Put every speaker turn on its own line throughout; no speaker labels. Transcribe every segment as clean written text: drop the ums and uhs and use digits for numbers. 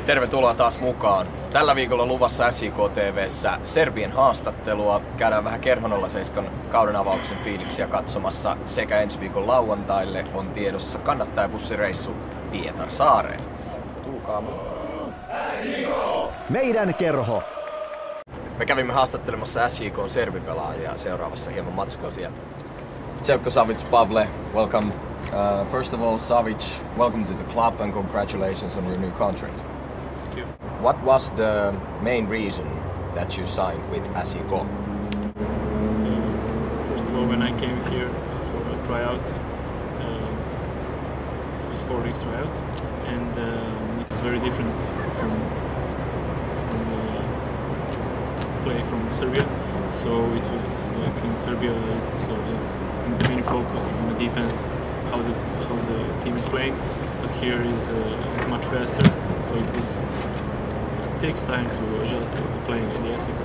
Tervetuloa taas mukaan. Tällä viikolla luvassa SJK TV:ssä Serbien haastattelua. Käydään vähän Kerhonolla 7 kauden avauksen fiiliksiä katsomassa sekä ensi viikon lauantaille on tiedossa kannattajabussireissu Pietarsaareen. Tulkaa mukaan.
Meidän kerho!
Me kävimme haastattelemassa SJK:n serbipelaajia seuraavassa hieman matskua sieltä.
Željko Savić, Pavle, welcome. First of all, Savić, welcome to the club and congratulations on your new contract.
Thank you.
What was the main reason that you signed with SJK?
First of all, when I came here for a tryout, it was 4 weeks tryout, and it was very different from play from Serbia. So it was like in Serbia, it's always the main focus is on the defense, how the team is playing. But here is much faster, so it takes time to adjust to the playing in the SJK.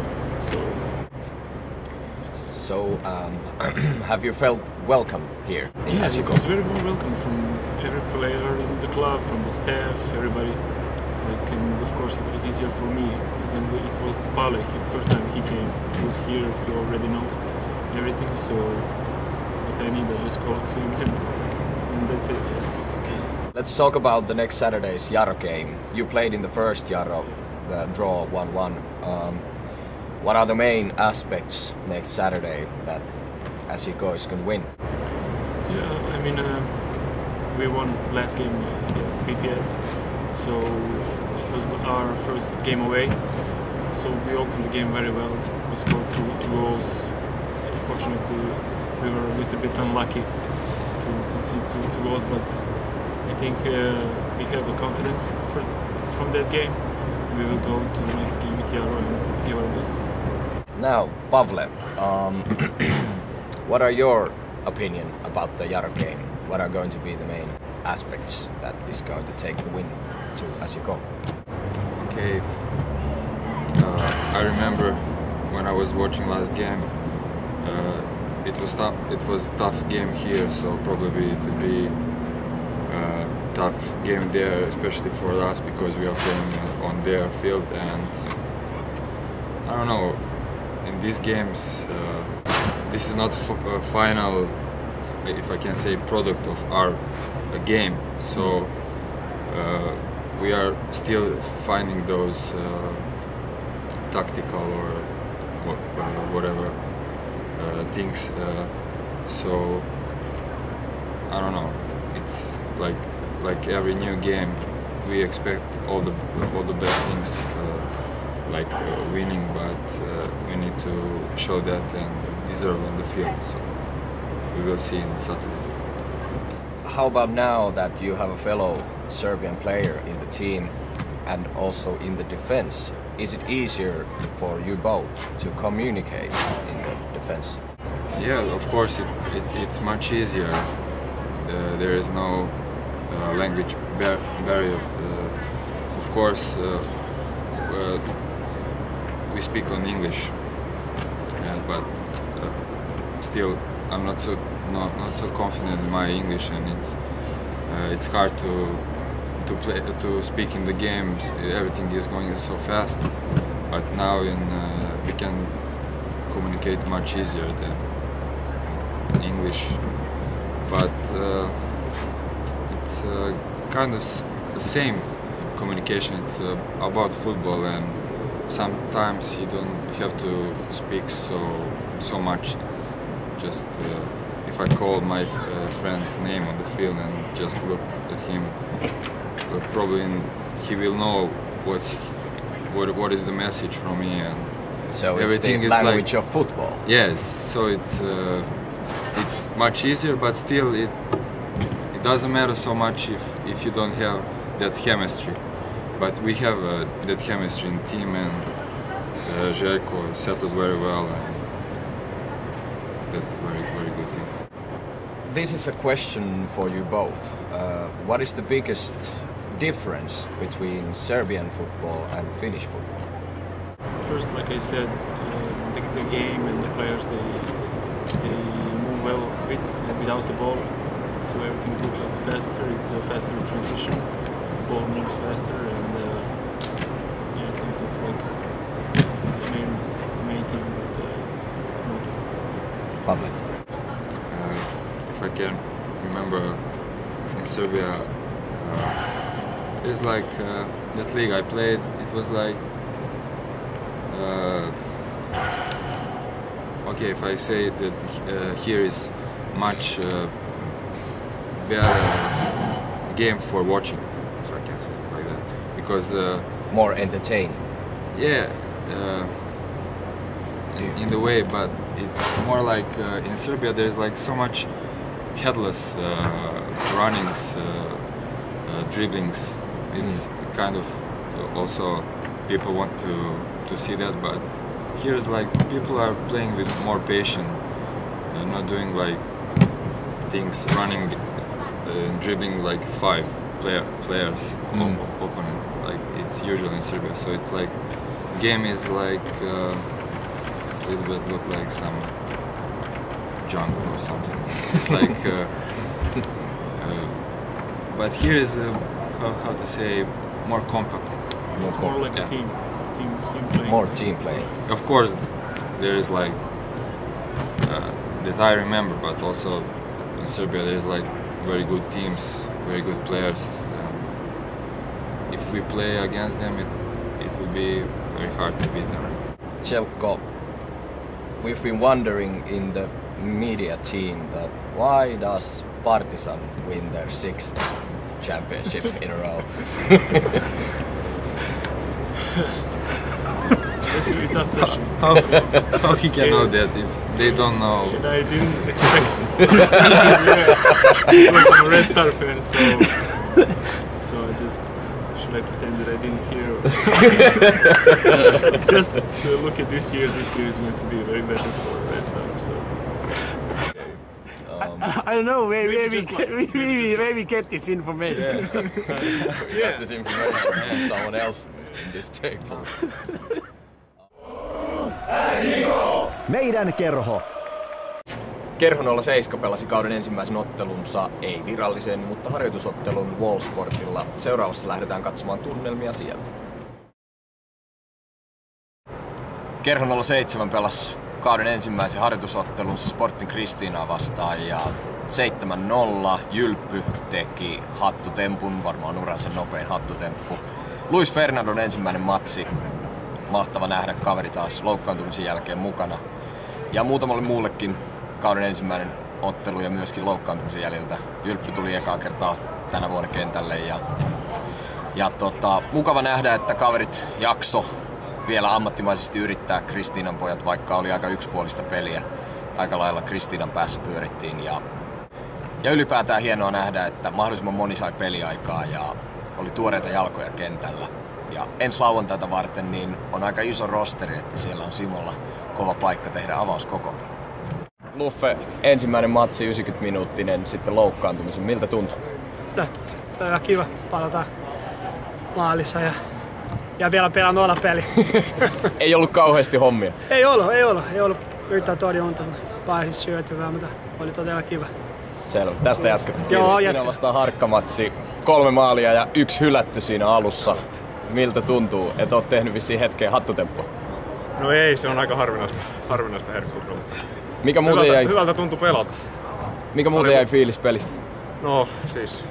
So, have you felt welcome here in
Yeah,
SJK?
it was very warm welcome from every player in the club, from the staff, everybody. Like, and of course it was easier for me. Then it was Pale. First time he came, he was here. He already knows everything. So what I need, I just call him, and that's it. Yeah.
Let's talk about the next Saturday's Jaro game. You played in the first Jaro, the draw 1-1. What are the main aspects next Saturday that SJK is going to win?
Yeah, I mean, we won last game against VPS, so it was our first game away. So we opened the game very well. We scored two goals. Unfortunately, we were a little bit unlucky to concede two goals, but I think we have a confidence from that game. We will go to the next game with Jaro and give our best.
Now, Pavle, what are your opinion about the Jaro game? What are going to be the main aspects that is going to take the win to SJK?
Okay, I remember when I was watching last game, it was tough. It was a tough game here, so probably it would be a tough game there, especially for us because we are playing on their field. And I don't know, in these games, this is not a final, if I can say, product of our game. So we are still finding those tactical or whatever things. So I don't know. It's like every new game, we expect all the best things, like winning, but we need to show that and deserve on the field. So we will see on Saturday.
How about now that you have a fellow Serbian player in the team and also in the defense? Is it easier for you both to communicate in the defense?
Yeah, of course it's much easier. There is no language barrier. Of course, we speak on English, but still I'm not so confident in my English, and it's hard to speak in the games. Everything is going so fast, but now we can communicate much easier than English. But it's kind of the same communication. It's about football, and sometimes you don't have to speak so much. It's just if I call my friend's name on the field and just look at him, probably he will know what is the message from me, and
So
everything
it's
is
the language
like,
of football.
yes. So it's much easier, but still it doesn't matter so much if you don't have that chemistry. But we have that chemistry in the team, and Željko settled very well, and that's a very good thing.
This is a question for you both. What is the biggest difference between Serbian football and Finnish football?
First, like I said, the game and the players they move well without the ball, so everything looks like faster. It's a faster transition. Ball moves faster, and it's like the main thing that I noticed.
Pavle.
If I can remember, in Serbia, it's like that league I played. It was like okay. If I say that here is much better game for watching, if I can say it like that, because
More entertaining.
yeah, in the way, but it's more like in Serbia there's like so much headless runnings, dribblings. It's kind of also people want to see that, but here's like people are playing with more passion, not doing like things running, dribbling like five players opponent like it's usual in Serbia. So it's like game is like a little bit look like some jungle or something. It's like but here is how to say more compact.
It's more like a team playing.
More team playing.
Of course, there is like that I remember, but also in Serbia there is like very good teams, very good players. If we play against them, it will be very hard to beat them.
Jelko, we've been wondering in the media team that why does Partizan win their 6th championship in a row?
That's a really tough question.
How he can know that if they don't know?
And I didn't expect it. Because I'm a Red Star fan, so I just should I pretend that I didn't hear? Just to look at this year is going to be very better for Red Star. So
I don't know where
maybe
we get this information.
Yeah. This information from someone else in this table.
Meidän kerho.
Kerho 07 pelasi kauden ensimmäisen ottelunsa, ei virallisen, mutta harjoitusottelun Wallsportilla. Seuraavassa lähdetään katsomaan tunnelmia sieltä. Kerho 07 pelasi kauden ensimmäisen harjoitusottelunsa Sporting Kristiinaa vastaan ja 7-0 Jylppy teki hattutempun, varmaan uransa nopein hattutemppu. Luis Fernandon ensimmäinen matsi. Mahtava nähdä kaveri taas loukkaantumisen jälkeen mukana. Ja muutamalle muullekin kauden ensimmäinen ottelu ja myöskin loukkaantumisen jäljiltä. Jylppy tuli ekaa kertaa tänä vuonna kentälle ja mukava nähdä, että kaverit jakso vielä ammattimaisesti yrittää Kristiinan pojat, vaikka oli aika yksipuolista peliä. Aika lailla Kristiinan päässä pyörittiin ja ylipäätään hienoa nähdä, että mahdollisimman moni sai peliaikaa ja oli tuoreita jalkoja kentällä. Ja ensi lauantaita varten niin on aika iso rosteri, että siellä on Simolla kova paikka tehdä avauskokoonpano.
Luffe, ensimmäinen matsi 90-minuuttinen, sitten loukkaantumisen. Miltä tuntui?
No, kiva palata maalissa ja vielä pelaa nollapeli.
Ei ollut kauheasti hommia?
Ei ollut yhtään torjunta, pari syötyvää, mutta oli todella kiva.
Selvä. Tästä jatketaan.
Joo,
Sinä vastaan Harkkamatsi. 3 maalia ja 1 hylätty siinä alussa. Miltä tuntuu, et oot tehnyt vissiin hetkeen hattutemppua?
No ei, se on aika harvinaista herkkuutta.
Mikä muuten jäi?
Hyvältä tuntui pelata.
Mikä muuten jäi fiilis pelistä?
No siis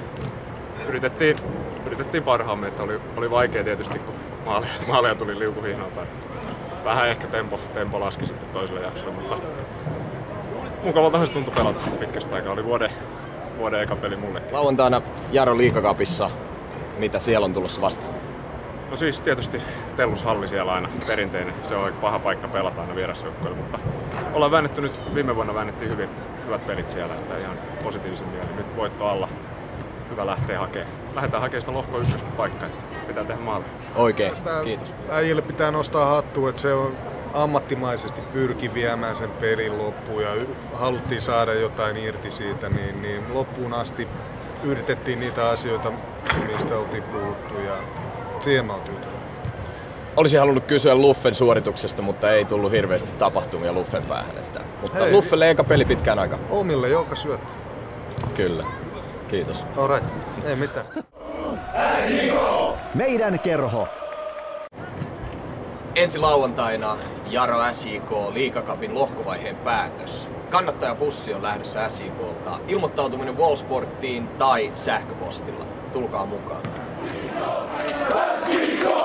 yritettiin parhaamme, että oli vaikea tietysti kun maaleja tuli liukuhihnalta. Vähän ehkä tempo laski sitten toiselle jaksolle, mutta mukavaltahan se tuntui pelata pitkästä aikaa. Oli vuoden eka peli mullekin.
Lauantaina Jaro Liigacupissa, mitä siellä on tulossa vastaan?
No siis tietysti Tellushalli siellä aina perinteinen. Se on paha paikka pelata aina vierasjoukkoille, mutta ollaan väännetty nyt, viime vuonna väännettiin hyvät pelit siellä, että ihan positiivisen mielin. Nyt voitto alla. Hyvä lähtee hakemaan. Lähdetään hakemaan sitä lohko ykköspaikkaa, että pitää tehdä maaleja.
Oikein, kiitos.
Äijille pitää nostaa hattua, että se on ammattimaisesti pyrki viemään sen pelin loppuun ja haluttiin saada jotain irti siitä, niin loppuun asti yritettiin niitä asioita, mistä oltiin puhuttu ja siihen mä oon tyytyväinen.
Olisin halunnut kysyä Luffen suorituksesta, mutta ei tullut hirveästi tapahtumia Luffen päähän. Mutta hei, Luffelle eka peli pitkään aikaan.
Omille joka syöttö.
Kyllä. Kiitos.
Alright. Ei mitään.
Meidän kerho.
Ensi lauantaina Jaro SJK Liigacupin lohkovaiheen päätös. Kannattajapussi on lähdössä SJKlta. Ilmoittautuminen Wallsportiin tai sähköpostilla. Tulkaa mukaan.